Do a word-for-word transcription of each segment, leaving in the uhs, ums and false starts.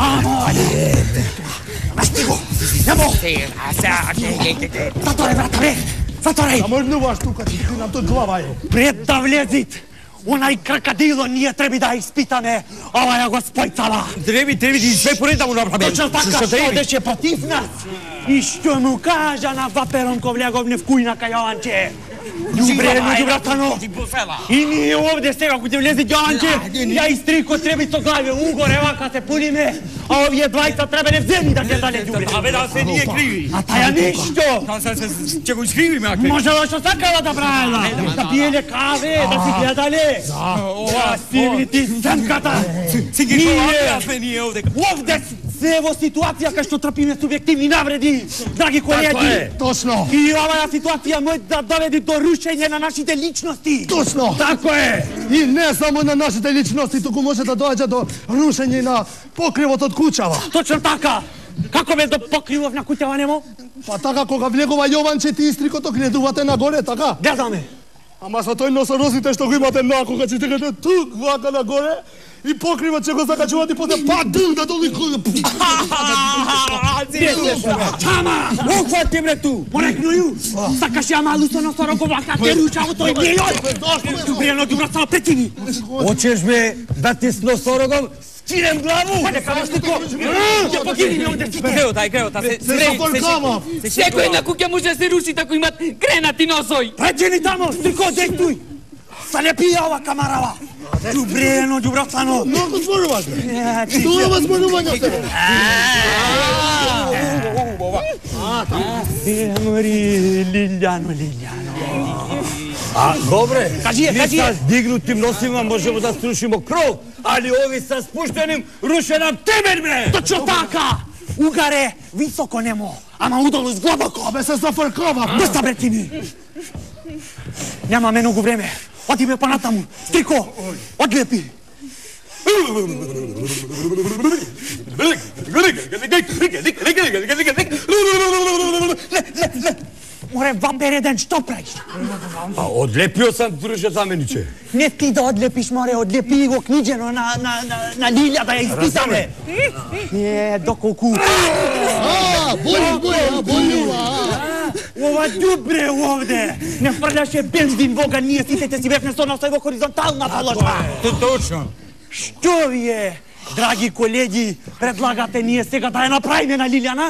Stigo! Nemo! Satore, bratare! Satore! Dar mă, nu vă știu că ți am tot glava eu. Предавлезит! Onaj крокодила nije trebi da ispitane ova gospodcala. Trebi, trebi da sve poredamo napravimo. Точно така, što deće protiv nas. I što mu kaže na vaperom kovljagovne vkujna kajanče. Dobre, ne dobratano. I nije ovdje sve, ako te vlezi Joanče, ja i striko trebi to glave ugore, ovaka se punime, a ovdje dvajca treba ne vzemi da te dalje ljubi. A da se nije krivi. A ta ja ništo. Če go skrivim, ako je. Može li što sakala da brajala? Da pijelje kave, da si gledali. Ja stivni ti semkata. Nije. Sve nije ovdje. Ovdje se evo situacija kao što trpime subjektivni navredi, dragi kolegi. Tako je, točno. I ova situacija može da dovedi do rušenja na našite ličnosti. Točno. Tako je. I ne samo na našite ličnosti, tuku može da dođe do rušenja na pokrivot od kućava. Točno така. Kako bez do pokrivov na kućava nemo? Pa така кога влегува Јованче ти истрико то гледувате нагоре, така? Гледаме. Ама со тој носорозите што го имате накога ќе тегате тук вака нагоре и покривот ќе го закачувате и после па дум да доли кој. Чама! Ухвати ме ту. Порекнују. Сакаш ја малу со носорог вака те ручаво тој бијој. Добре, но добра сала претини. Hoćeš me da ti s nosorogom skinem glavu? Pa нека вештико. Ќе покини ми онде сите. Кревота, е кревота. Се зафолкава. Секој на куќа може да се руши тако имат гренати носој. Преđени тамо, стрико, дејтуј. Салепија ова камарава. Добре, но добра сано. Многу зборуваш. Тоа возборување се. Мори, Лилјано, Лилјано. A, dobre, Kaži je, mi kaži je. sa dignutim nosima možemo da srušimo krov, ali ovi sa spuštenim ruše nam temelj, bre! Точно така! Угаре високо немо, ама удолу зглобоко. Абе се зафркава. Доста бре ти ми. Нямаме многу време. Одиме понатаму. Стрико, одлепи. Море, вампер еден, што правиш? A odlepio sam, druže zameniče. Не ти да одлепиш, море, одлепи го книжено на, на, на, на Лилја да ја испитаме. Е, доколку... А, боју, боју, бојува. Ова дубре овде! Не фрляше бензин вога, ние сите си бевме со носа во хоризонтална положба. Точно. Што вие, драги колеги, предлагате ние сега да ја направиме на Лилјана?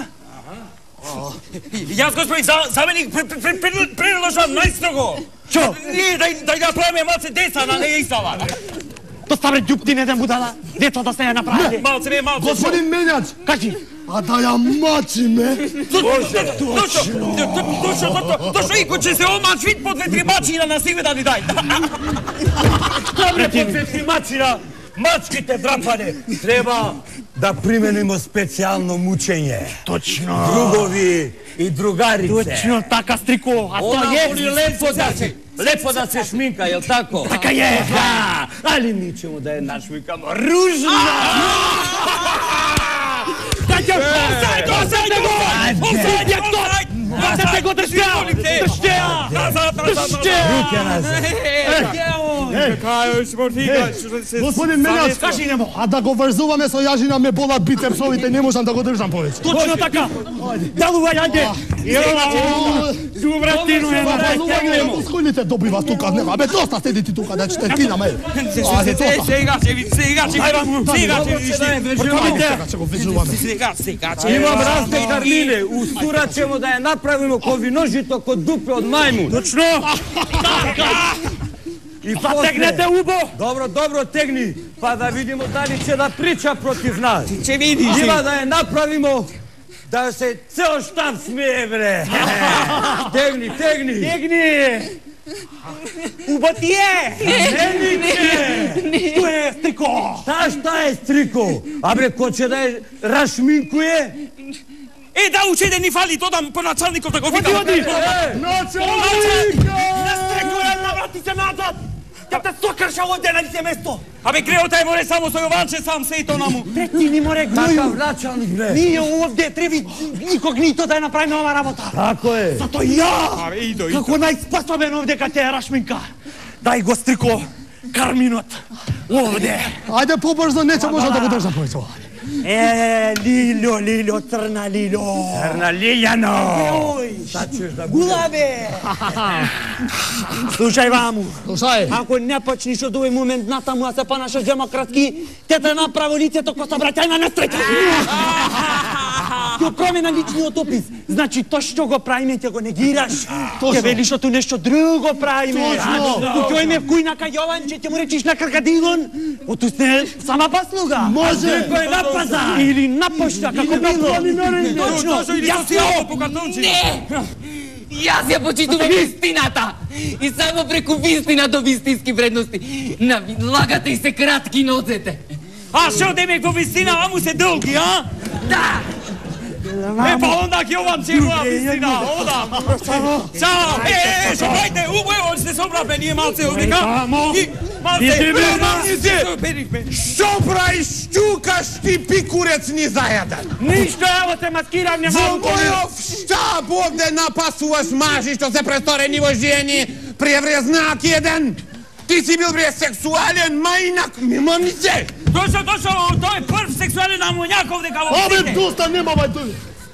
Јас, господин заменик, предложам најстрого. Што? Ние да ја направиме малце деца на неја истава. Доста бре ѓуптин еден будала, деца да се ја направи. Малце, не малце. Господин Менјач, Кажи, а да ја мачиме. Точно, точно, точно, ико ќе се омач вид по две-три мачина на себе да ни дај. Добре, по две-три мачина, мачките драпане. Треба да применимо специјално мучење. точно. Другови и другарице. Точно така, Стрико, а то Она е... воли лепо да се, лепо да се шминка, јел тако? Така е. Да, али ми ćemo da je našminkamo ružno. Каѓа, осајте, осајте го! Осајте го! Осајте го, држте ја! Држте ја! Држте ја! Руке назад. Господин Менјач, Кажи немо. а да го врзуваме со јажина ме болат бицепсовите, не можам да го држам повеќе. Точно така! Делувај, ајде! Добратину е на Луѓе, скојните добива тука, нема. Абе, доста седите тука, да ќе кинаме. Ајде, доста. Сега ќе ви, сега ќе ви, сега ќе ви Сега ќе го врзуваме. Сега, сега ќе. Имам разне Карлине, устура ćemo da je napravimo ko vinožito kod dupe od majmun. Точно! I Затегнете убо! Dobro, dobro, tegni, pa da vidimo da li će da priča protiv nas. Ќе видиш. Ima da je napravimo da se ceo štab smije, bre. Tegni, tegni. Тегни! Убо ти е! Што е, Стрико? Šta šta je striko? A bre, ko će da je rašminkuje? Е, да, учеде ни фали, додам по началников да го видам. Оди, оди! Началник! Не Стрико, една врати се назад! Ќе те сокрша овде на лице место! Абе, греота е море само со Јованче сам се и то наму. Претини море Kakav гноју! načalnik, bre? Ние овде треби никогнито да ја направиме ова работа! Tako je. Зато ја, Абе, идо, идо. како најспособен овде кај те рашминка, дај го, Стрико, карминот, овде! Ајде побрзо, не ќе можам да го држам повеќе. E, Liljo, Liljo, crna Liljo. Crna Liljano. Gulave! Slušaj vamu. Slušaj. Ako ne počneš od ovaj moment natamu, a se ponašaš demokratski, te te napravo lice to ko se vraćaj na nesreće. Kjo promjena lični otopis. Znači, to što go pravime, te go negiraš. Te veliš o tu nešto drugo pravime. Točno. Kjo ime kujna ka Jovanče, te mu rečiš na krkadilon, o tu ste sama pasluga. Može. Ko je na pazar. Ili na pošta, kako bilo. Točno. Ja si ovo po kartončinu. Не! Јас ја почитувам вистината! И само преку вистина до вистински вредности. На лагате и се кратки ноцете. A što demek po vistina, a mu se dълги, a? Да! E pa onda Jovan će moja vistina, odam. Ćao, e, e, šopajte, uvo, evo, ste se obrape, nije malce ovdje, ka? I, malce, Što praviš, ščukaš ti pikurec ni za jedan? Ništa, evo te maskiram, ne mogu. Zbojov štab ovdje napasuvaš maži što se prestore nivo ženi, prijevrznak jedan. Ti si bil bre seksualen, majnak, mimo mice. Došao, došao, to je prv seksualni namonjak ovdje kao Ove, ovdje. dosta nema ovaj tu.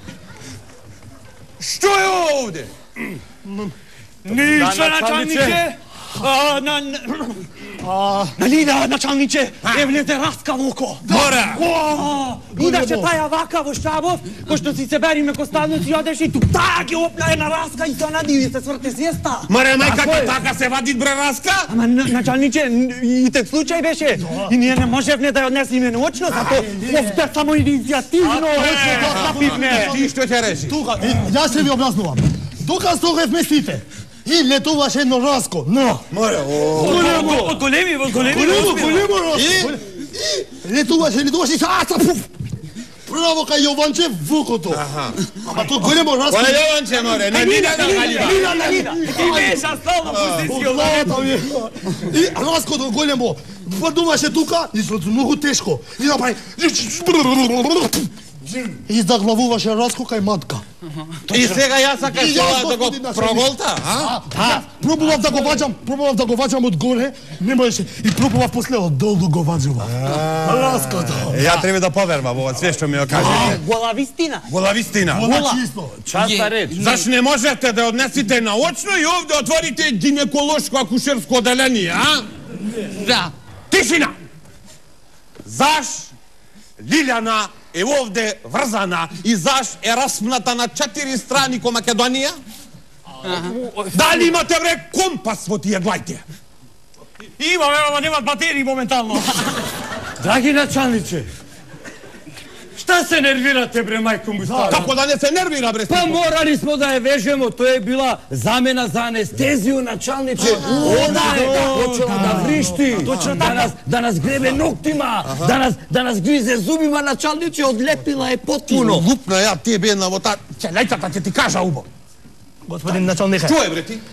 Što je ovdje? Ništa, načalniče. A, na... Na Lida, načalniče, evljete raskav oko. Mora. Idaće taj avakav štabov, ko što si se berime ko stavnici i odeš i tu tak je opna jedna raska i to nadiju se svrte svijesta. Mora, maj, kako je taka se vadit bre raska? Ama, načalniče, i tek slučaj beše. I nije ne može ne da je odnesi ime noćno, zato ovdje samo inicijativno. Napivne. Ti što će reći? Тука, ја се ви објаснувам. Тука стогев местите. И летуваш едно раско, но. Mora, o. Od golemi, od golemi. Големо, големо раско. И летуваш, летуваш и саца, пуф. Право кај Јованче вукото. Ама то големо раско. Koja Jovanče, more, ne Lida na Haljiva. Лида на Лида. Ti meša stalno pustinski od Поглавата ми. И раското големо. Падуваше тука и со многу тешко. И направи. И заглавуваше раско кај матка. I сега ја сакаш И тоа јас, да го господин началник. проголта, а? Да, пробував да го ваđам, пробував да го ваđам од горе, не можеше. И пробував после од долу го ваđува. Раското. Ja treba da povervam ovo sve što mi okažete. Gola vistina. Gola vistina. Вола чисто. Časta reč. Zaš ne možete da odnesite naočno i ovdje otvorite ginekološko akušersko odeljenje, a? Да! Tišina! Zaš Liljana je ovdje vrzana i zaš je raspnata na četiri strani ko Makedonija? Da li imate bre kompas vo tije glajte? Ima, evo, nema bateriji momentalno. Dragi načalniče, šta se nervirate bre majkom u stavu? Kako da ne se nervira bre? Pa morali smo da je vežemo, to je bila zamena za anesteziju načalniče. Ona je počela da vrišti, da nas, da nas grebe noktima, da nas, da nas grize zubima, načalniče, odlepila je potpuno. Lupna ja ti je bjedna vo ta čeljajcata će ti kaža ubo. Господин началник, Čuje bre ti?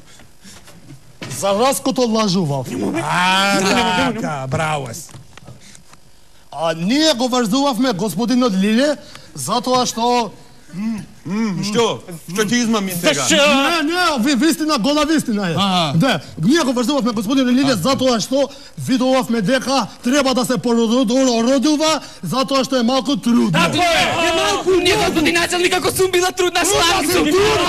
за раското лажував. A, така, bravo si. А ние го врзувавме господинот Лиле затоа што Što? Što ti izmami сега? Не, не, ви вистина, гола вистина е. Да, ние го врзувавме господинот Лиле затоа што видувавме дека треба да се породува затоа што е малку трудно. Тако е! Ние, господин началник, ако сум била трудна шлангица!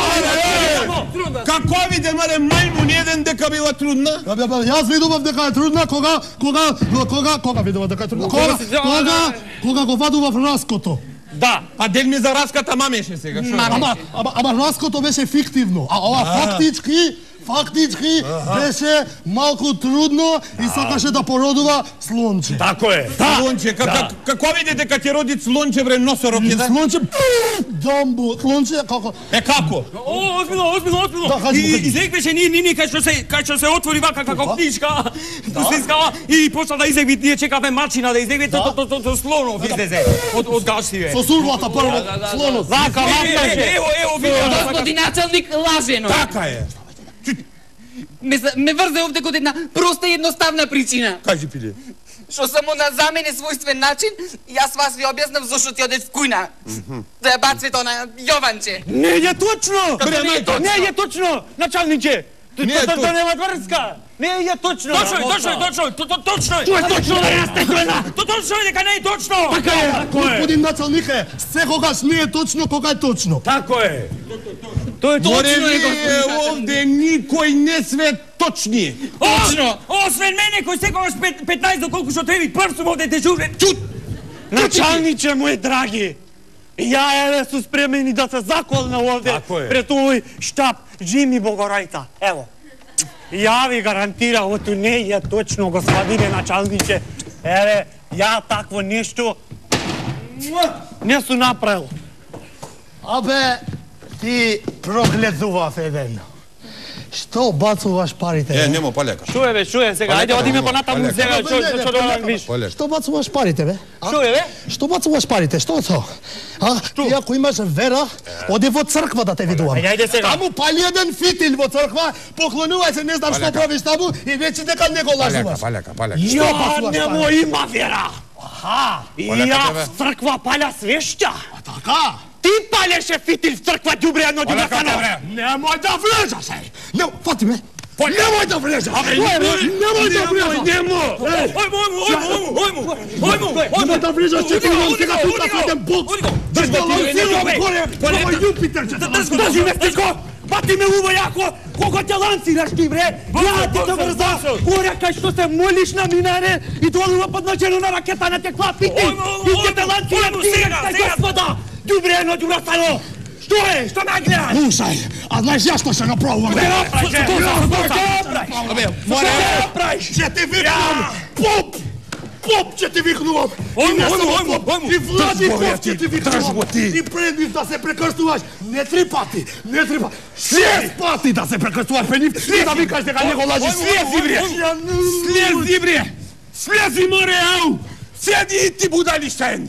Kako vide, mare, majmun jedan deka bila trudna? Јас видував дека е трудна кога кога кога кога видував дека е трудна. Кога кога кога го вадував раското. Da. Pa del mi za raskata mamеше сега, шо? Ама ама ама раското беше фиктивно, а ова фактички фактички беше малку трудно и сакаше да породува слонче. Tako je. Слонче, како видите дека ќе роди слонче вре носорог И да? слонче дамбу, слонче како Е како? O, ozbiljno, ozbiljno, ozbiljno. Da, hađi, I, hađi. i zegbeše nije, nije, kad što se, kad što se otvori vaka kako knjiška, pustinska, i počela da izegbi, nije čekave mačina da izegbi, to, to, to, to slonov izleze od, od gašljive. со сурвата прво слонот. Vaka, vaka, evo, evo, vidio. Господин началник, лажено! Така е. Ме, за- ме врзе овде код една проста и едноставна причина. Кажи пиле. Што само на за мене својствен начин, јас вас ви објаснав зашто ти одеш в кујна. Да ја бацвето на Јованче. Не je točno! Bre, majko. Ne je točno, načalniče! Не е точно. Нема врска. Не е точно. Точно е, точно е, точно е, точно е. Тоа е точно да расте тоа. То точно е дека не е точно. Така е, тако е. Господин началнике, секогаш не е точно кога е точно. Тако е. Тоа е точно е, Вие овде никој не све точни. Точно. Освен мене кој секогаш петнаесет доколку што треби прв сум овде дежурен. Чут. Началниче мој драги. Ја еве су спремени да се заколна овде пред овој штаб Жими Богорајца. Ево. Ја ви гарантира, ото не е точно, господине началниче. Еве, ја такво нешто не су направил. Абе, ти прогледував еден. Што бацуваш парите? Е, нема полека. Шо е бе, шо е сега? Ајде одиме понатаму сега, што што да виш. Што бацуваш парите, бе? Шо е бе? Што бацуваш парите? Што тоа? А, ти ако имаш вера, оди во црква да те видувам. Ајде, ајде сега. Таму пали еден фитил во црква, поклонувај се, не знам што правиш таму и речи дека не го лажуваш. Полека, полека. Ја немо има вера. Аха, ја в црква паля свешќа. А така? Ти палеше фитил в црква, ѓубре едно ѓубрацано. Немој да влезаш, еј! Не, фати ме! Немој да влезаш! Немој да влезаш! Немо! Ојмо, ојмо, ојмо, ојмо, ојмо, Немој да влезаш, че ти имам сега тука фатен Бог! Да го лансирам горе, како Јупитер ќе те Држи ме, стико! Бати ме уво јако! Кога те лансираш ти, бре? Ја ти те врза! Горе кај што се молиш на минаре и долува подначено на ракета на текла фитил! И ќе те лансирам ти, господа! Ѓубре едно ѓубрацано! Што е? Што ме гледаш? Слушај, а знаеш ја што ќе направувам? Не направиш! Абе, море, ќе ти викнувам! Поп! Поп ќе ти викнувам! И не само поп! И Влади Поп ќе ти викнувам! И предвид да се прекрстуваш не три пати, не три пати, шест пати да се прекрстуваш пред нив и да викаш дека не го лажиш! Слези, бре! Слези, бре! Слези, море, ау! Седи и ти будалиштен!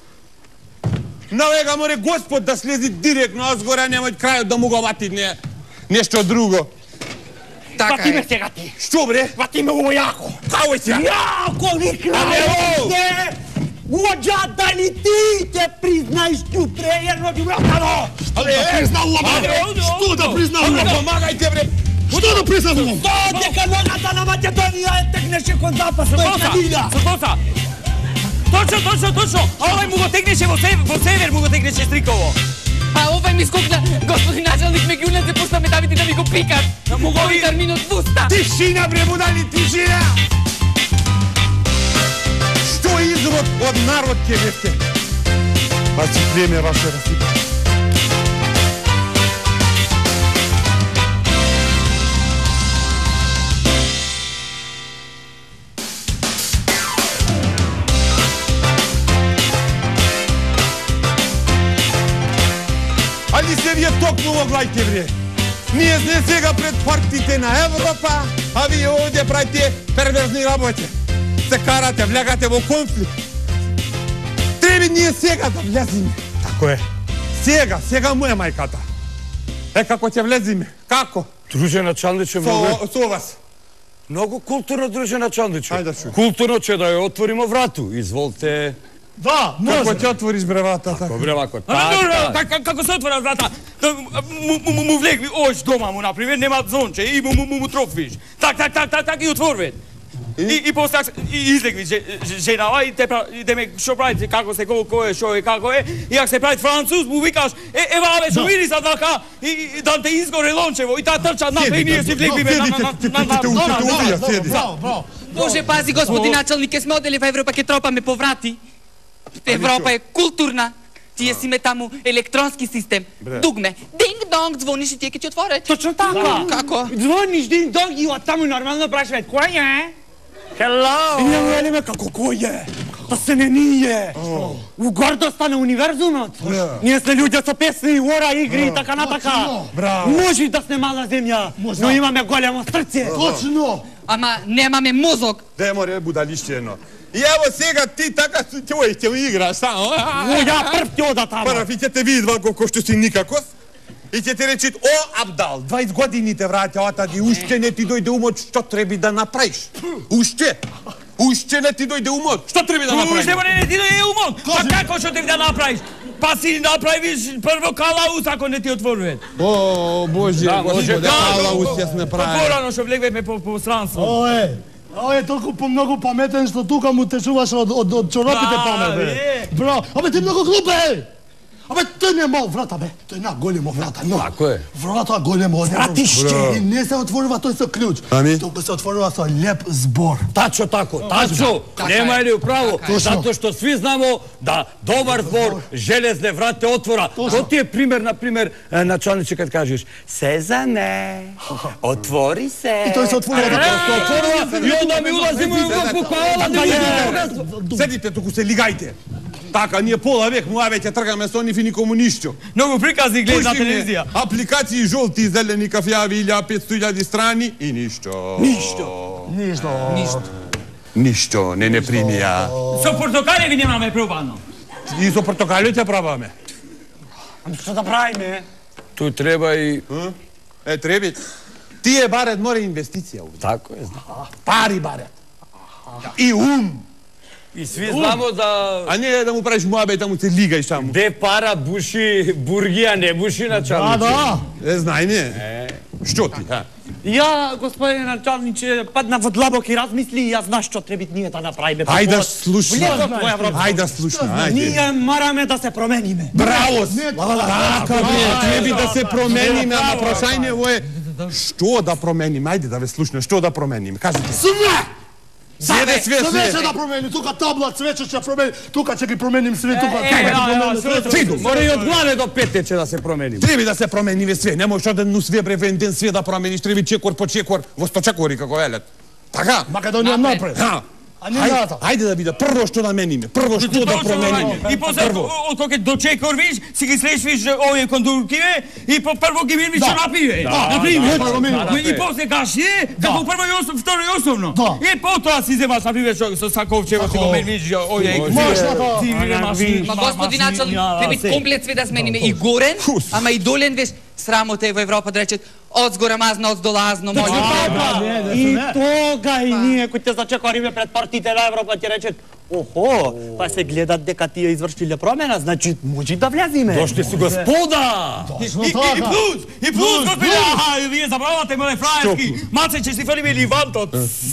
Навега море Господ да слези директно, аз горе немај крајот да му го вати не, нешто друго. Вати ме сега ти! Што, бре? Вати ме уво јако! Као е сега? Јако викна! Не! Уоđa да ли ти ќе признаеш ѓубре едно ѓубрацано? Што да признавувам? Што да признавувам? Помагајте, бре! Што да признавувам? Тоа дека ногата на Македонија е тегнеше кон запад, тоа е кабина! Сотоса! Точно, точно, точно! А овај му го тегнеше во север, во север му го тегнеше Стриково. А овај ми скокна, господин началник, ме гјулна се пуста ме давите да ми го пикат. Му го ви терминот в уста. Тишина, бре, будали, тишина! Што изрод од народ ќе бевте? Па си племе ваше расипа. Али се вие токму во глајте, бре. Ние сме сега пред партите на Европа, а вие овде правите перверзни работи. Се карате, влягате во конфликт. Треба ние сега да влезиме. Тако е. Сега, сега му е мајката. Е, како ќе влезиме? Како? Друже началниче, многу... Со, со вас. Многу културно, друже началниче. Ајде, чуј. Културно ќе да ја отворимо врату. Изволте... Да, Како може. ќе отвориш бревата? Така. Добре, вако, А, добро, така. как- Како се отвора врата, да му- му му влегли ош дома му например, нема зонче и му му му му трофиш. Так, так, так, так, так и отворве. И и после и излегли женава и те и деме што правите, како се колко е, што е, како е. И ако се прави француз, му викаш, е ева бе, што види сад вака и да те изгоре лончево и таа трчат на и ние си влегливе на на на на. Уште убија, седи. Браво, браво. Боже, пази, господин началник, ке сме одели во Европа, ке тропаме по врати. Европа е културна. Тие си ме таму електронски систем. Дугме. Динг-донг, звониш и тие ке ти отворат. Точно така! Како? Звониш дин донг и оттаму нормално прашваат кој е? Hello! И ние велиме како кој е? Та се не ние! У гордоста на универзумот! Ние сме луѓе со песни, ора, игри и така натака! Може да сме мала земја, но имаме големо срце! Точно! Ама немаме мозок. Де море будалиште едно. И ево сега ти така тој ќе играш само. О, ја прв ти ода таму! Прв и ќе те види вако кој што си никаков. И ќе ти речит, о, Абдал, дваесет години те враќа отади, уште не ти дојде умот, што треби да направиш? Уште? Уште не ти дојде умот, што треби да направиш? Уште не ти дојде умот. Па како што ти да направиш? pasi napraviš prvo kalaus ako ne ti otvorujem. O, Bože, Bože, da kalaus jas ne pravi. Otvorano što vlegve me po, po stranstvu. Ovo je, ovo je toliko po mnogo pametan što tuka mu te čuvaš od, od, od čorapite pamet, be. Bravo, ove ti mnogo glupe, Абе, той не мал врата, бе. Той на големо врата, но. Тако е. Врата големо. Вратище. И не се отворува тој со клjuč. Ами? Тука се отворува со леп збор. Тачо тако, тачо, нема ли управо, затоа што сви знамо да добар збор железне врате отвора. То ти е пример, например, началниче кад кажеш Сезане, отвори се. И тој се отворува да отворува и онда ми улазимо во кукала да Седите туку се лигајте. Така, ние пола век му веќе тргаме со нив и никому ништо. Многу приказни гледа на телевизија. Апликации жолти и зелени кафјави илјада петстотини илјади страни и ништо. Ништо. Ништо. Ништо. Ништо, не не примија. Со портокали ви немаме пробано. И со портокали ќе пробаме. Ама што да правиме? Ту треба и... Е, треби. Тие барет море инвестиција. Тако е, знам. Пари барет. И ум. И сви знамо да... А не да му правиш муабет, да му се лигај само. Де пара буши бургија, не буши началниче. Да, да. Е, знај не. Што ти, ха? Ја, господине началниче, падна во длабоки размисли и ја знаш што треба ние да направиме. Ајде да слушна. Ајде да слушна, ајде. Ние мораме да се промениме. Браво! Така, бе, треби да се промениме, ама прашање е што да промениме? Ајде да ве слушна, што да промениме? Кажете. Све! Све, све, све ќе да промени, тука табла цвече ќе промени, тука ќе ги променим све, тука ќе ги променим све. Мора и од главе до пете ќе да се промени. Треба да се промени све, не можеш оден ну све бревен ден све да промениш, треба чекор по чекор, во сточекори како велат. Така? Македонија напред. Ха. А не ната. Ајде да биде прво што да мениме, прво што да промениме. И после од кога до чекор виш, си ги слешвиш овие кондуркиве и по прво ги миниш чорапиве. На пример. И после кашје, како прво и основно, второ и основно. И потоа си земаш на пример со саковчево си го мениш овие. Ма господи началник, треба комплет све да смениме и горен, ама и долен веш. Срамота е во Европа да речет од згора мазно, од долазно, може. И тога и ние кои те зачекориме пред партите на Европа ќе речет охо, па се гледат дека тие извршиле промена, значи може да влезиме. Дошли су господа! И плюс, и плюс, господи, аха, вие забравате мале фрајерски, маце ќе си фалиме ливантот.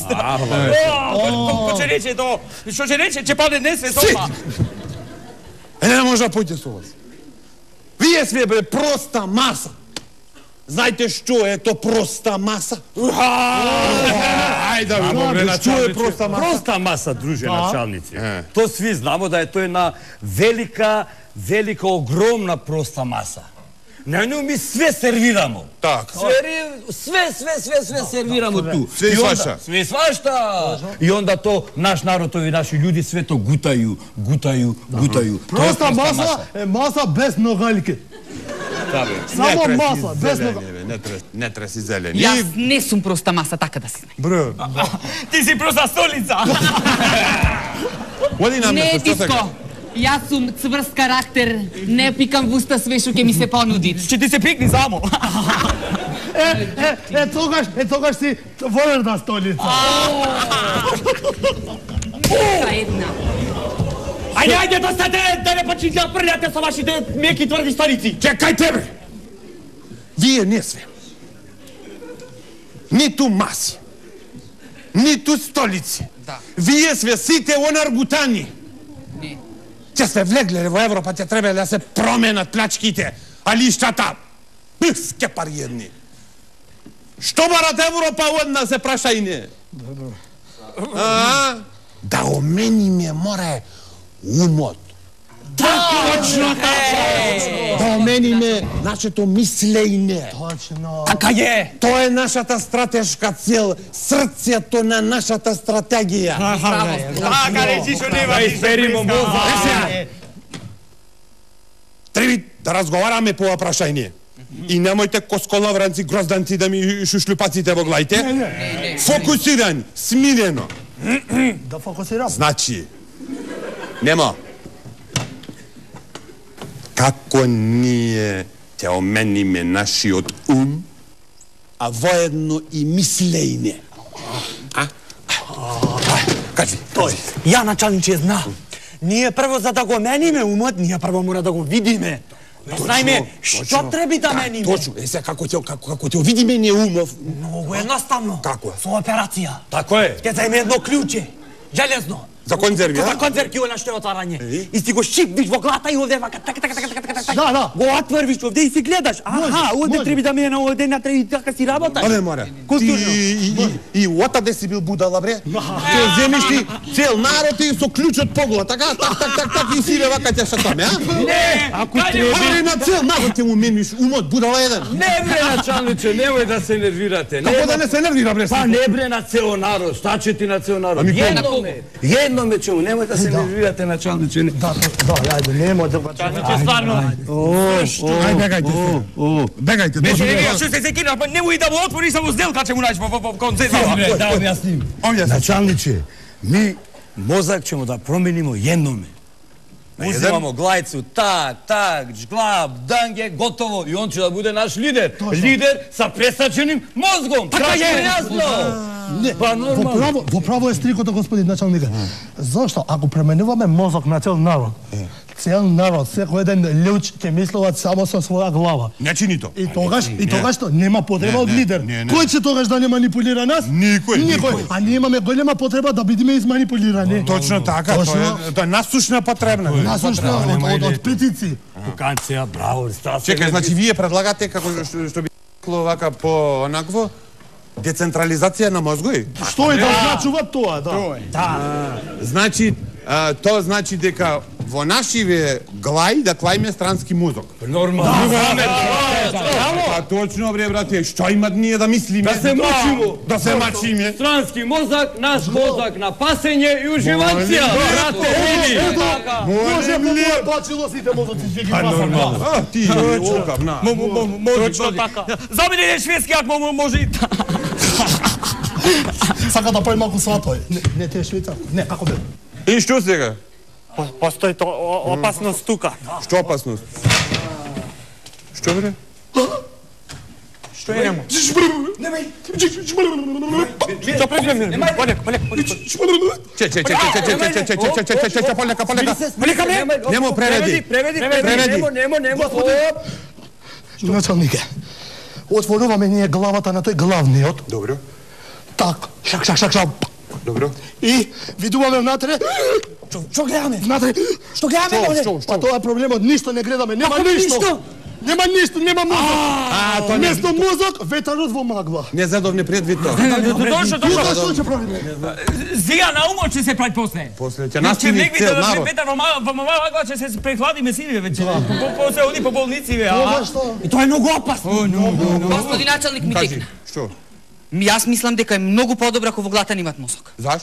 Ко ќе рече то, што ќе рече, ќе паде днес светома. Е, не може да појте со вас. Вие све бе проста маса. Знаете што е то проста маса? Ајде, добре, што е проста маса? Проста маса, друже началници. То сви знамо да е тоа една велика, велика, огромна проста маса. На нju ми све сервирамо. Так. Све, све, све, све сервирамо ту. Све и свашта. Све и свашта. И онда то наш народ, ови наши људи све то гутају, гутају, гутају. Проста маса е маса без ногалки. Само маса, без ногалки. Не треси зелени. Јас не сум проста маса, така да си знае. Бре. Ти си проста столица. Не, Тиско. Јас сум цврст карактер, не пикам в уста све што ќе ми се понуди. Ќе ти се пикни само. Е, е, е, тогаш, е, тогаш си воерна столица. Една. Ајде, ајде, достате, да не почнете да прљате со вашите меки тврди старици. Чекајте, бе! Вие не све. Ниту маси, ниту столици. Вие све сите онаргутани. Ќе сте влегле во Европа, ќе треба да се променат плачките, а лиштата, пске париедни. Што барат Европа од нас, се праша и не? Да омениме море умот. Точно така! Да омениме нашето мислење. Точно. Така е! Тоа е нашата стратешка цел, срцето на нашата стратегија. Така речи што нема. Да изперимо моза. Треба да разговараме по ова прашање. И немојте косколавранци, грозданци да ми шушлупаците во глајте. Фокусирани, смирено. Да фокусирам. Значи, нема. Како ние ќе омениме нашиот ум, а воедно и мислење. А? Кажи, Тој, ја началниче знам Ние прво за да го мениме умот, ние прво мора да го видиме. Да знаеме што треба да мениме. Точно, е сега како ќе како како ќе видиме ние умов. Многу едноставно. Како? Со операција. Tako je. Ќе заеме едно клуче, железно. За конзерви, За а? конзерви она што е отварање. И си го шипвиш во глата и овде вака така така така така така. Да, да. Го отвориш овде и си гледаш. Аха, овде треба да мена, овде не треба и така си работаш. Абе, море. Културно. И и отаде си бил будала, бре. Ти земиш ти цел народ и со клучот поглед, така, так, так, так, так и си ве вака ќе шатаме, а? Не, ако треба... Аре, на цел народ ќе му мениш умот, будала еден. Не бре, началниче, немој да се нервирате. Како да не се нервира, бре? Па не бре на цел народ, šta će ti na cel narod? Ами кој? Jedno me, jedno me čemu, nemoj da se nervirate načalniče. Да, да, ајде, нема да го Началниче стварно. Ај, бегајте. Бегајте, Беше, не, што се секира, па немој да му отвори само сделка ќе му најдеш во концесија. Da objasnim. Načalniče, mi mozak ćemo da promenimo jednome. Uzimamo glajcu, tak, tak, žglab, dange, gotovo i on će da bude naš lider. Lider sa presađenim mozgom. Tako je jasno. Не, Па во нормално. право, во право е стрикото, господин началник. Зошто? Ако пременуваме мозок на цел народ, цел народ, секој еден луѓ ќе мислуваат само со своја глава. Не чини то. И тогаш, и тогаш што нема потреба од не, лидер. не, не. Кој ќе тогаш да не манипулира нас? Никој, Никој. А ние имаме голема потреба да бидеме изманипулирани. Точно така, тоа е, тоа е насушна потребна. Насушна од, од, од петици. Пуканcija, bravo, strasno. Чекај, значи вие предлагате како што, што би рекло вака по онакво децентрализација на мозгови? Што е да значува тоа, да? Значи, а, тоа значи дека во нашиве глај да клајме странски мозок. Normalno. А точно, бре, брате, што има ние да мислиме? Da se mučimo. Да се мачиме. Stranski mozak, naš mozak na pasenje i uživacija. Brate, vidi. Може по моја бачило сите мозоци ќе ги пасам. А, ти, олкав, на. Точно така. За мене е шведски, ако може и Сака да прави малку сватој. Не, не те швейцар. Не, како бе? И што сега? Постои то опасност тука. Што опасност? Што бре? Што е нему? Што прегнем? Полек, полек, полек. Че, че, че, че, че, че, че, че, че, че, че, че, че, полека, полека. Полека ме? Немо пререди. Prevedi, Prevedi. nemo, nemo, nemo. Началнике. Отворуваме ние главата на тој главниот. Добро, Так, шак, шак, шак, шак. добро. И видуваме внатре. Што гледаме? Внатре. Што гледаме овде? Па тоа е проблемот, ништо не гледаме, нема Како ништо. ништо? Нема ништо, нема мозок. А, тоа не, Место мозок, ветарот во магла. не задовне предвид тоа. Точно, Тука точно. што ќе правиме? Зија на умот ќе се прави после. После ќе настани цел народ. Ветар во мала ќе се прехладиме сиве веќе. После оди по болници ве. Ова што? И тоа е многу опасно. Господи началник ми Кажи, текна. што? Ми јас мислам дека е многу подобро ако во главата немат мозок. Заш?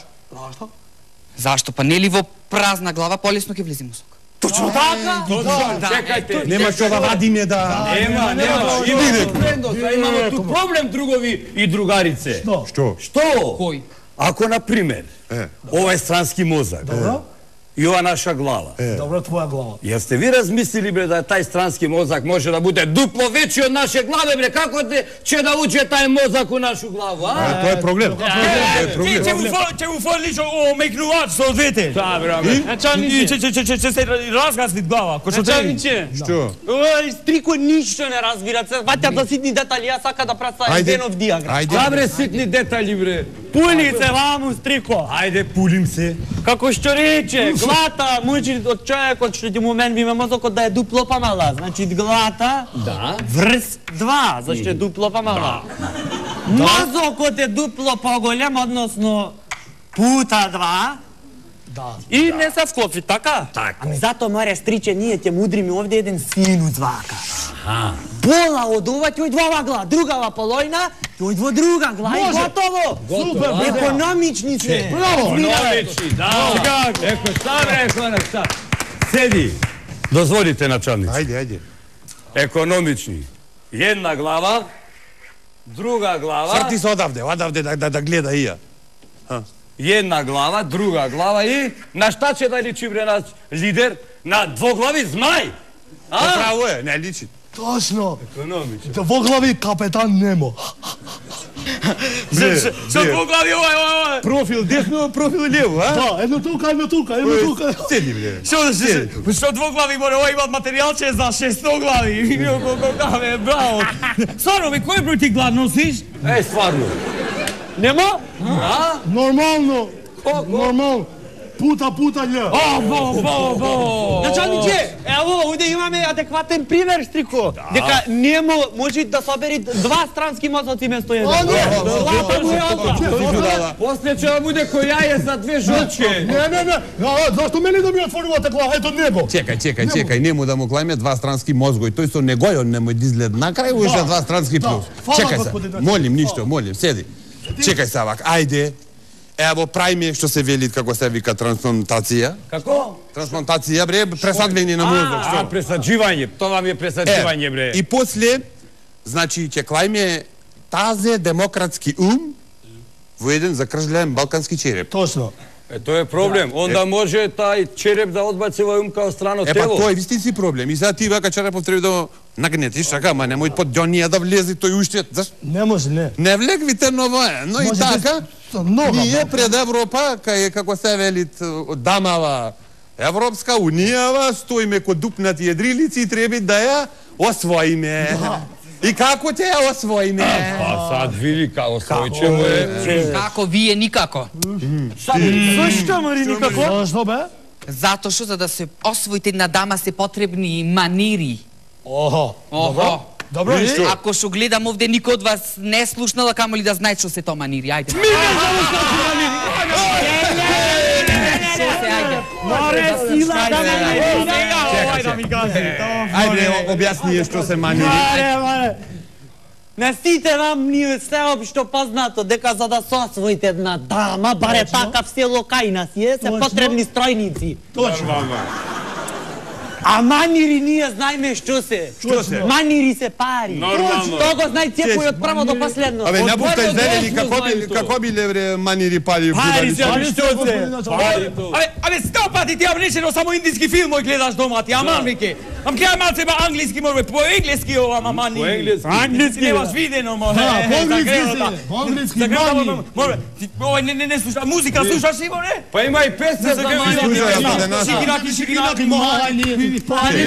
Зашто? Па нели во празна глава полесно ќе влезе мозок. Точно така. Čekajte. Нема што да вадиме да... Nema, nema. Imamo prednost, a imamo tu problem, drugovi i drugarice. Што? Što? Кој? Ako, na primjer, ovaj stranski mozak i ova naša glava, Добро твоја глава. jeste vi razmislili, bre, da taj stranski mozak može da bude duplo veći od naše glave, bre, kako te će da uđe taj mozak u našu glavu, a? Тоа е проблем. Тоа е проблем. Ќе му форлиш о мекнувач со двете. Da, bravo. Началниче, ќе ќе ќе ќе се разгасли глава. Кој што треба. Што? Ој, стрико ништо не разбира. Се ваќа за ситни детали, ја сака да представи Ајде. Венов диаграм. Ајде. Da, bre, sitni detalji, bre. Пули се ваму, стрико. Ajde, pulim se. Како што рече, глата мучи од човекот што ќе му менвиме мозокот да е дупло помала. Значи глата Da. врз два, зашто е дупло помала. Мозокот е дупло поголем, односно пута два. Да. И не се вклопи, така? Така. Ами зато море стриче, ние ќе мудриме овде еден синус вака. Пола од ова ќе ојде во ова глава, другава полојна ќе ојде во друга глава и готово. Супер, браво. Економични се. Браво. Novići, da. Eko, šta, bre, eko, šta? Sedi. Dozvolite, načalnici. Ајде, ајде. Ekonomični. Jedna glava, druga glava, Срти се одавде, одавде да, да, да гледа и ја. jedna glava, druga glava i na šta će da liči, bre, naš lider? Na dvoglavi zmaj. A? Право е, не личи. Точно. Ekonomični. Во глави капетан Немо. Što dvoglavi ovaj, ovaj? Profil desno, profil lijevo, a? Da, jedno tuka, jedno tuka, jedno tuka. Sjedi, bre. Što dvoglavi mora ovaj imat materijalče za šestoglavi? Kave, bravo. Stvarno, mi koji broj ti glad nosiš? Ej, stvarno. Nemo? Normalno, normalno. Puta, puta, lje. O, bo, bo, bo. Началниче, ево, овде имаме адекватен пример, Стрико. Дека немо може да собери два странски мозоци место еден. А, не. Злата му е онда. После će vam bude ko jaje za dve žučke. Ne, ne, ne. Zašto meni da mi otvorivate glava? Eto njego. Čekaj, čekaj, čekaj, njemu da mu klajme dva stranski mozgoj. To isto nego je on nemoj dizgled na kraju, uže dva stranski plus. Čekaj sa, molim, ništo, molim, sjedi. Čekaj sa ovak, ajde. Evo, pravi mi što se veli, kako se vika, transplantacija. Kako? Transplantacija, bre, presadljeni na mozak, što? A, presađivanje, to vam je presađivanje, bre. I poslije, znači, će klajme taze demokratski um u jedan zakržljen balkanski čerep. Točno. E, to je problem. Onda može taj čerep da odbaci ovaj um kao strano E telo. pa to je isti problem. I sad ti vaka čerepov treba da nagnetiš, така, ма nemoj pod džonija da vlezi, to je uštet. Ne može, ne. Ne vlegvite novo, no i така. Ние пред Европа, кај како се велит дамава Европска унијава, стоиме ко дупнати едрилици и треба да ја освоиме. И како те ја освоиме? Pa sad vidi kako osvojit ćemo je. Kako vije nikako. Зашто, Мари, никако? Zašto, be? Zato što za da se osvojite jedna dama se potrebni maniri. Oho. Oho. Dobro, i? Ako što gledam ovde, niko od vas ne slušnala, kamo li da znaju što se to maniri. Ajde. Море сила да ме Ajde, objasni je što se maniri. Маре, маре. Не сите вам ние сеопшто познато дека за да се освоите една дама, баре така все локајна си е, се потребни стројници. Точно. А манири ние знаеме што се. Што се? Манири се пари. Нормално. Тоа го знај цекој од прво до последно. Абе, напуштай Отворено зелени, грешно како знaju би, to. како би левре манiri пали Пари се, будали? али што се? Ale, ale sto pati ti avničeno samo indijski film oj gledaš doma ti, aman vike. Am kja malce ba anglijski morve, po engleski ova mamani. Po engleski. Anglijski. Nemaš videno, more. Da, po anglijski se, po anglijski mani. More, ovaj ne, ne, ne sluša, muzika slušaš i more? Pa ima i pesme za mani. Slušaj, ja da naša. Šikiraki, šikiraki, Mani. mani.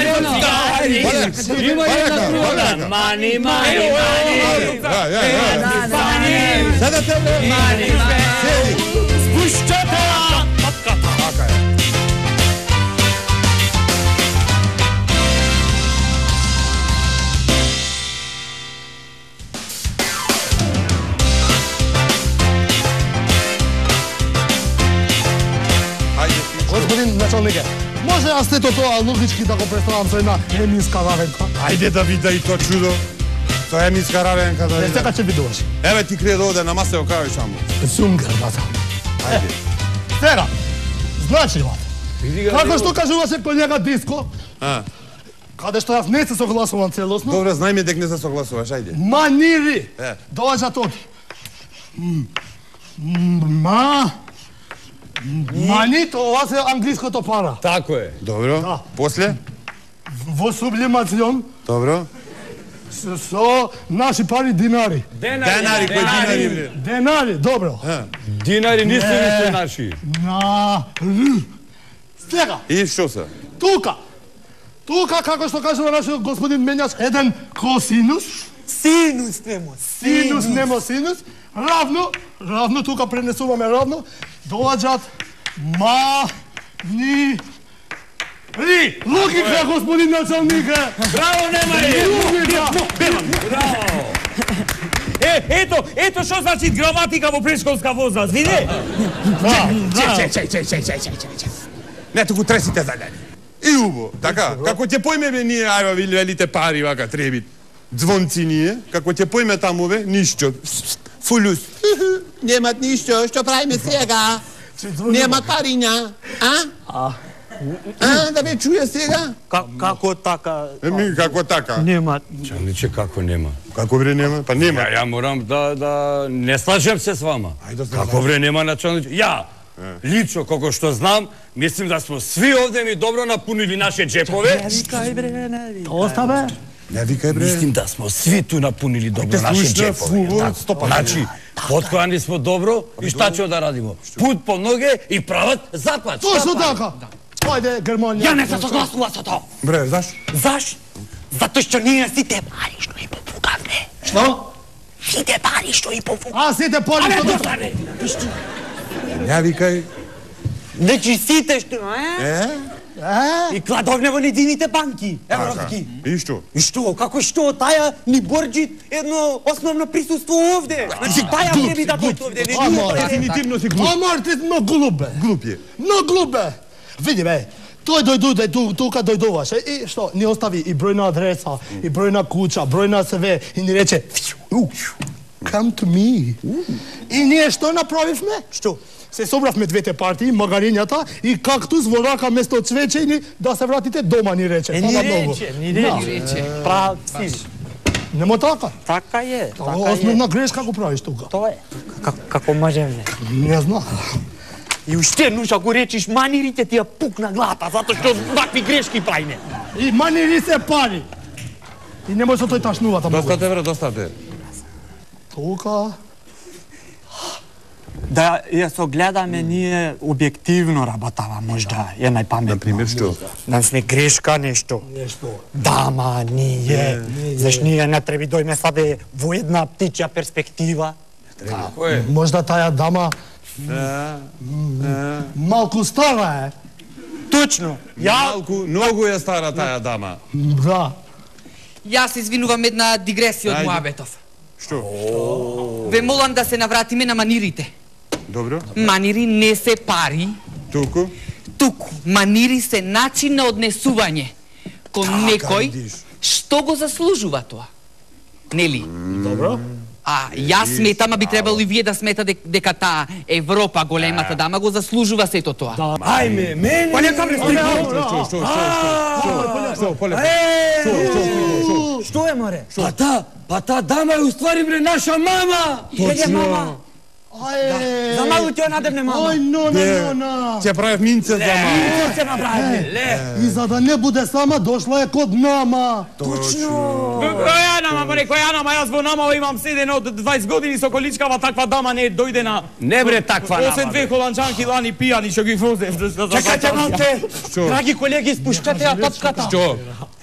Ima jedna druga. Mani, mani, mani. Ja, ja, ja. Sada te Mani, mani. Spušćate! Така е. Господин началнике, може аз сето тоа логички да го представам со една еминска равенка? Ајде да вида и то чудо. Тоа е миска равенка да Не, вида. сега ќе видуваш. Еве ти крие да оде на маса и окажеш само. Сунгер, бата. Ајде. Сега, значи, како што кажуваше колега Диско, А. каде што јас не се согласувам целосно, Добре, знај ми дека не се согласуваш, ајде. манири Е. доаѓаат од м, ма мани, тоа се англиското пара. Tako je. Добро. После? Во сублимацион Добро. со, со наши пари динари. Денари, кој динари, бре? Денари, добро. Dinari nisu više naši. На Р. Сега, И што се? тука. Тука, како што кажува нашиот господин Менјаш, еден косинус, Синус немо, синус немо синус, равно, равно тука пренесуваме равно, доаѓаат ма ни ри. Логика, господин началнике. Браво, Немари! Логика. E, eto, eto što znači gramatika во предшколска возраст, види? Чек, чек, чек, чек, чек, чек, чек. Не, туку тресите заljani. И убо, така, како ќе појмеме ние, ајва, ви велите пари, вака, требит. Звонци ние, како ќе појме тамове, ништо. Фулус. Немат ништо, што правиме сега? Немат париња, а? А, да ме чуе сега? Како така? Еми, како така? Нема. Čalniče, kako nema? Како вре нема? Па нема. Ja, ja moram da, da ne slažem se s vama. Ajde, da Kako vre nema načalniče? Ja, lično, kako što znam, mislim da smo svi ovde mi dobro napunili naše džepove. Оста бе. Ne vikaj, bre. Mislim da smo svi tu napunili dobro naše džepove. Znači, potkovani smo dobro i šta ćemo da radimo? Put po noge i pravac zapad. Točno tako. Ajde, Germanija. Ja ne sam soglasila sa to. Bre, znaš? Zaš? Zato što nije site pari što i popukavne. Što? Site pari što i popukavne. A, site pari što i popukavne. Ne vikaj. Znači site što, e? E? I kladovne во едините банки, европски. И што? И што? Како што? Таја ни борџи едно основно присуство овде. Значи таја не би да дојде овде. Не Ама, Дефинитивно си глуп. Ама, ти много глупе. Глуп е. Много глупе. Види, бе. Тој дојдуде тука дојдуваше и што? Ни остави и бројна адреса, и бројна куќа, бројна све и ни рече Come to me. И ние што направивме? Што? Се собравме двете партии, магарињата и кактус во рака место цвеќе и да се вратите дома, ни рече. Е, ни рече, ни рече. Прав си. Нема така. Така е. Основна грешка го правиш тука. Тоа е. Како можем не? Не знам. И уште еднаш ако речиш манирите ти ја пукна главата, затоа што вакви грешки правиме. И манири се пари. И не може со тој ташнувата многу. Доста те, бре, доста те. Тука... Да ја согледаме ние објективно работава, можда е најпаметно. Например, што? Да сме грешка нешто. Нешто. Дама, ние. Заш ние не треба дојме саде во една птичја перспектива. Можда таја дама... Малку стара е. Точно. Ја... Малку, многу е стара таја дама. Да. Јас извинувам една дигресија од муабетов. Што? Ве молам да се навратиме на манирите. Добро. Манири не се пари. Туку? Туку. Манири се начин на однесување кон некој што го заслужува тоа. Нели? Добро. А јас сметам, а би требало и вие да смета дека таа Европа, големата дама, го заслужува сето тоа. Ајме, мене... Па нека ме стига. Што, што, што, што, поле. Што е, море? Па та, па та дама е уствари, бре, наша мама! Точно. Ај, За малку ќе надевне мама. Ај, нона, нона. Ќе правев минце за мама. Што ќе направиме? И за да не буде сама, дошла е код нама. Која нама, бре, која нама? Јас во Намало имам седен од двајсет години со количкава, таква дама не дојде на... Не, бре, таква нама, осем две холанджанки лани пијани што ги возев. Чекајте малце. Драги колеги, спушкате ја топката. Што?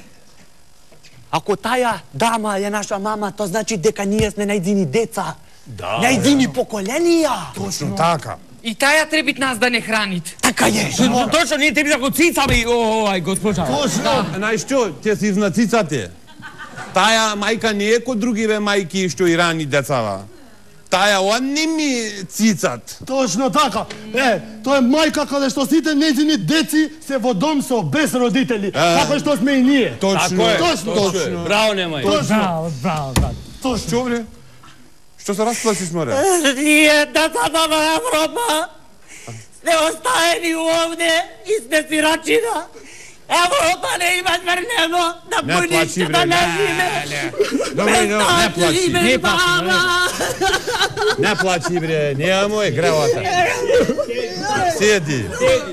Ако таја дама е наша мама, тоа значи дека ние сме најдини деца. Да. Најдини поколенија. Точно така. И таја требит нас да не хранит. Така е. Точно, ние тебе да го цицаме, оај, госпожа. Знаеш што, ќе си изнацицате. Таја мајка не е ко другиве мајки што и рани децава. Таја они ми цицат. Точно така. Е, тоа е мајка каде што сите нејзини деци се во дом со без родители. Како што сме и ние. Точно. Точно. Точно. Браво, немај. Точно. Браво, браво. Точно. Што, бре? Што се расплашиш, море? Ние, децата на Европа, сме оставени овде и сме сирачина. Европа не има звернено да пониште да не живе. Добре, не плачи, не плачи. Не плачи, бре, нема е гревата. Седи.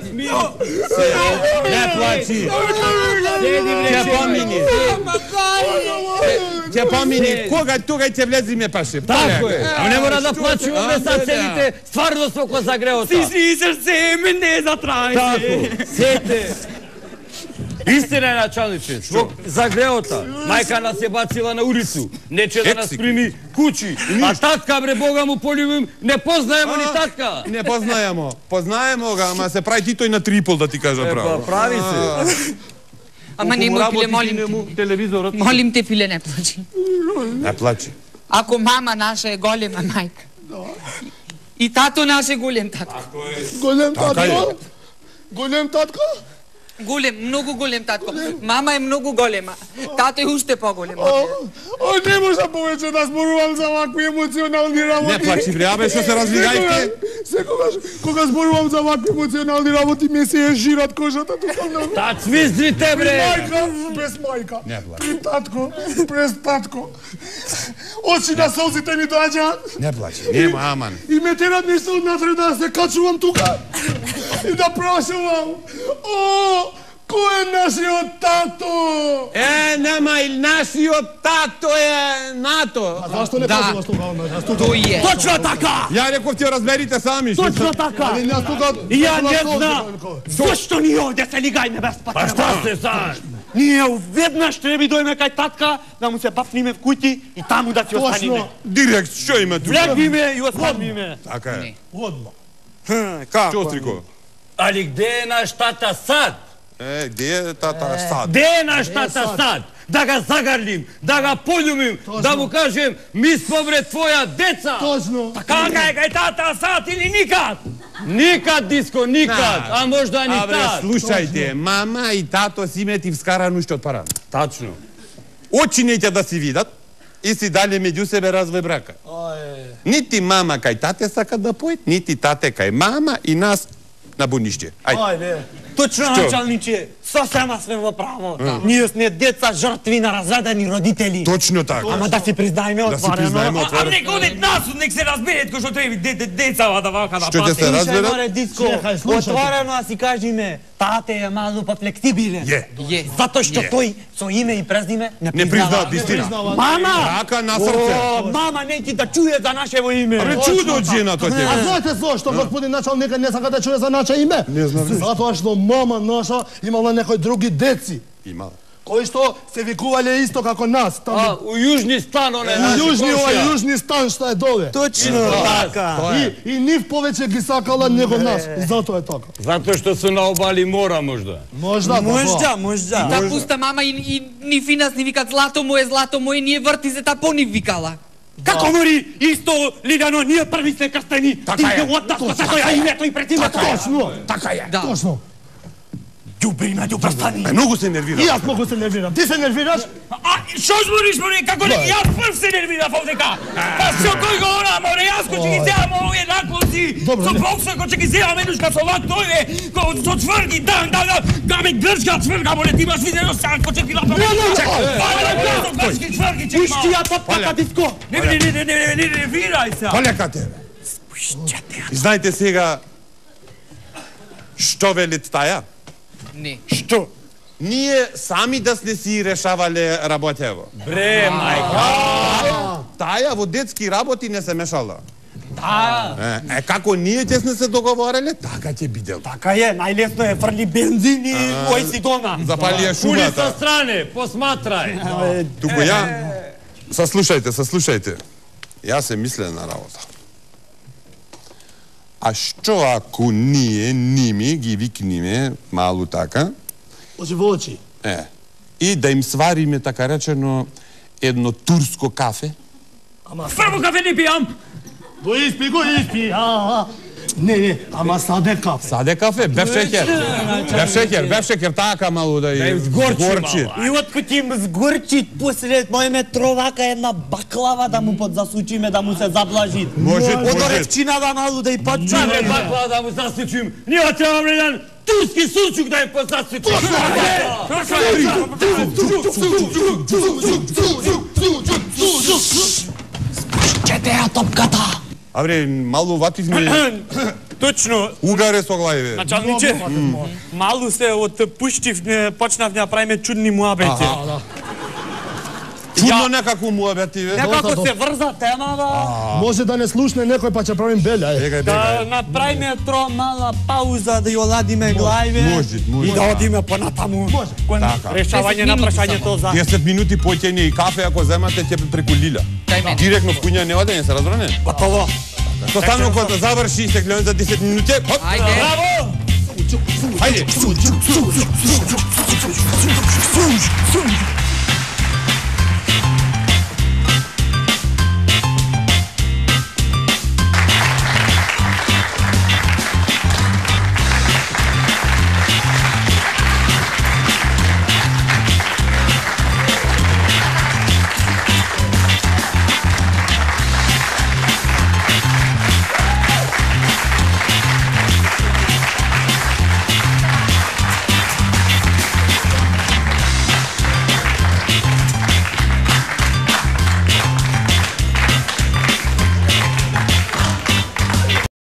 Не плачи. Ќе помини. Ќе помини. Кога тука ќе влезиме паше. Тако е. А не мора да плачиме, бе, сад целите. Стварно сме ко загреота. Си си срце, ме не затрај се. Тако, сете. Истина е, началниче, свог загреота. Мајка нас е бацила на улицу. Нече да нас прими куќи. А татка, бре, Бога му полюбим, не познаемо ни татка. Не познаемо. Познаемо ga, ама се прави ти тој на трипол, да ти кажа право. Прави се. Ама немој, Филе, молим те. Телевизорот. Молим те, Филе, не плачи. Не плачи. Ако мама наша е голема мајка. И тато наш е голем татко. Голем татко? Голем татко? Голем, многу голем татко. Мама е многу голема. Тато е уште поголем. О, не може повеќе да зборувам за вакви емоционални работи. Не плачи, бре, абе, што се развигајте? Секогаш, кога зборувам за вакви емоционални работи, ми се е жират кожата тука многу. Та цвиздрите, бре! Мајка, без мајка. Не плачи. При татко, през татко. Очи на солзите ми доаѓаат. Не плачи, нема, аман. И ме терат нешто однатре да се качувам тука. И да прашувам. О, кој е нашиот тато? Е, нема il нашиот тато е НАТО. А зашто не кажуваш тука онда? Тој е. Точно така! Ја реков ти разберите сами. Точно така! Али нас тука... И ја не знам зашто ние овде се лигајме без Pa патреба. šta ste sad? Ние веднаш треба дојме кај татка, да му се бафниме в куќи и таму да си останиме. Точно. Директ, што има тука? Влегниме и останиме. Така е. Одма. Како? Што, Стрико? Ali gde je naš tata sad? Е, где е тата сад? Gde je naš tata sad? Da ga zagrlim, da ga poljubim, da mu kažem mi smo bre tvoja deca. Точно. Kaka je kaj tata sad ili nikad? Nikad, Disko, nikad, a možda ni Абре, tad. слушајте, мама и тато си имете вскарано уште од парано. Tačno. Очи неќе да си видат и си дали меѓу себе развој брака. Нити мама кај тате сака да поет, нити тате кај мама и нас на буниште. Ајде. Ајде. Точно, началниче, сосема сме во право. Ние сме деца жртви на разведени родители. Точно така. Ама да си признаеме Да си признаеме отворено. А отворено. нека одет нас, нек се разберет кој што треба децава да вака да Што ќе пати. се Слушај, разберат? море, Диско, Чекај, слушај. отворено да си кажеме, тате е малку пофлексибилен. Е. Е. Затоа што Е. тој со име и презиме не Не признава. признаат вистина. Мама! Рака на срце. О, мама неки да чуе за нашево име. Абре, чудо од жената А ќе. знаете зошто господин началник не сака да чуе за наше име? Не знам. Затоа што мама наша имала некои други деци, Има. кои што се викувале исто како нас, A, таму. u južni stan one У naši јужни, овај komšija. јужни стан што е доле. Точно така. И, и нив повеќе ги сакала него нас. И затоа е така. Zato što su na obali mora možda. Можда, Можда, можда. Та пуста мама и, и ни финас ни викат злато моje, злато моje, ние врти се та по ни викала. Како мори исто Лиляно, ние први сме крстени. Така Ти е. се од нас, така ја името и презимето. Точно, Така е. Да. точно. Ѓубри ме ѓубрстани. Е, многу се И нервира. јас многу се нервирам. Ти се нервираш? А што збориш море, како не јас прв се нервирав овдека. Па што кој го она море, јас кој ќе ги земам овие наклоци. Добро, Со не. боксот кој ќе ги земам еднушка со вак тојде, кој со цврги, да, да, да, да ме грчка цврга море, ти имаш видено сам кој ќе ти лапа. Не, не, не. Чекај, грчки цврги ќе Пушти има. ја топката, Диско. Не, не, не, не, не, не, не, не, вирај се. Полека тебе. И знаете сега што велит таја? Не. Што? Ние сами да сме си решавале работево. Bre, majka. Таја во детски работи не се мешала. Да. Е, е како ние ќе сме се договореле, така ќе бидел. Така е, најлесно е фрли бензин и кој си дома. Запали ја Kuli sa шумата. strane, posmatraj. Туку ја Саслушајте, саслушајте. Јас се мисле на работа. А што ако ние ними ги викниме малу така, Очи во очи. е, и да им свариме така речено едно турско кафе? Прво кафе не пијам. Го испи, го испи. А, а. Не, не, ама саде кафе. Саде кафе, бев шекер. Бев шекер, бев шекер, така малу да Da и im zgorči горчи. malo. И откако им сгорчи посред мојме тровака една баклава да му подзасучиме, да му се заблажи. Може, Од може. оревчина да малу да и почне. Ne bakla da mu zasučim. Nije trebam jedan turski sučuk da im posasučim. Чете ја топката. Абре, малу вативме Точно. угаре со главиве. Началниче, малу се отпуштив, не, почнав да правиме чудни муабети. Чудно некако му обетиве. Некако се врза темава, Може да не слушне некој па ќе правим белја. е. Бегај, да бегај. направиме тро мала пауза, да ја оладиме главиве Може, може. и да одиме понатаму кон Така. решавање на прашањето за... десет минути поќење и кафе, ако земате, ќе преку лиля. Дај мене. Директно в куња не одење, се разбране? Готово. Со стану кога да заврши, се гледам за десет минути. Хоп! Ајде. Браво! Хајде!